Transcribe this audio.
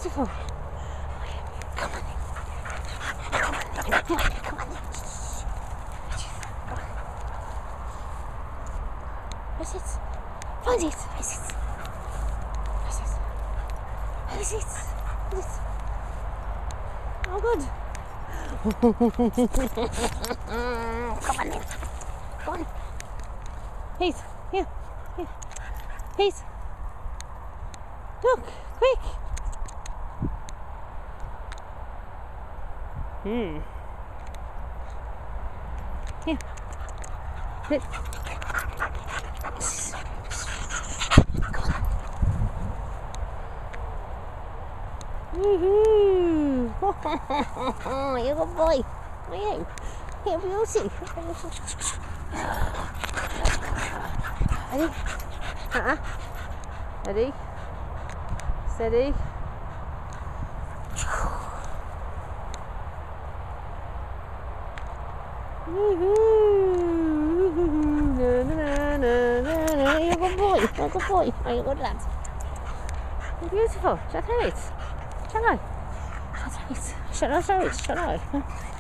beautiful. Come on. Come on, come on. Come on. Where's it? Find it. Where's it? Where's it? Where's it? Where's it? Oh, good. Come on in. Come on. Pete, here. Here. Pete. Look, quick. Here. Sit. Woohoo! You're a good boy. Are you? Here, beauty. Ready? Ready? Steady. Woohoo! Na, na, na, na, na. You're a good boy. You're a good boy. You're a good lad. You're beautiful. Shut out. Shut out. Shut out. Shut out. Shut out.